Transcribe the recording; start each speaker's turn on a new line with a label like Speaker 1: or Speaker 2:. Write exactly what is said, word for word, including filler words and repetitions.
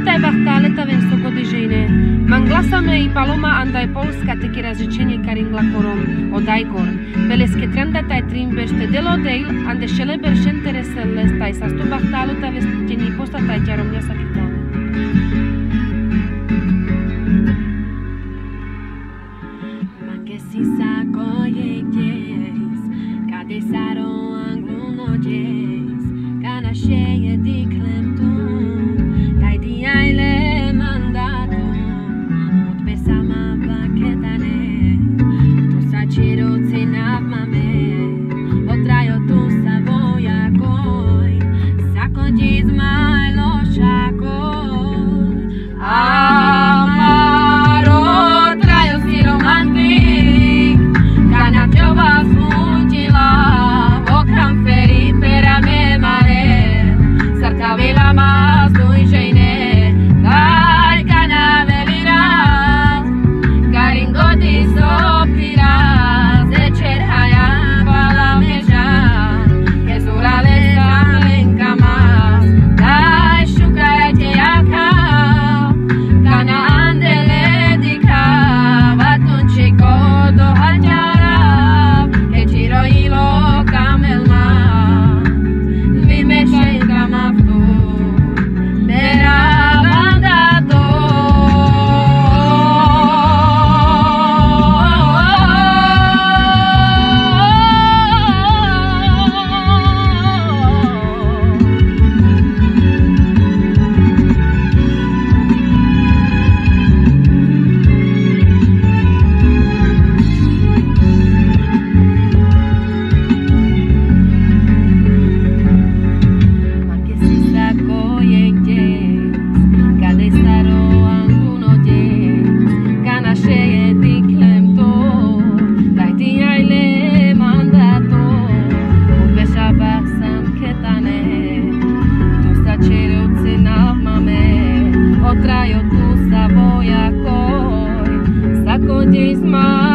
Speaker 1: Tutaj bachtale ta wysoko dyżejne. Manglasame i paloma andaj polska teki različenje karingla korom odaikor. Peleske trenda taj trimber ste delo deil ande šele beršen tereseles taj sastu bachtalo ta vestjeni posta taj jaromja sakitane.
Speaker 2: Si sako jekjes, kade saro angluno jes, kana sheje diklem tu, taj diaile mandato, podpesama plaketane, tu saciro cena mame, otrajo tu savoja koj, sako jes malo šakoj, amaro trajo si romantik. Vila mas dui jeine, dai canavelira, caringo di sopira, se cerhaya bala meja, que sura lesa lenkamas, dai shukara jeyaka, kana andele dika, vatun chico do hajara, que chiro ilo kamelma, vi me sheikamaftu. Otrajo tu savoja koj, sako dej smaj.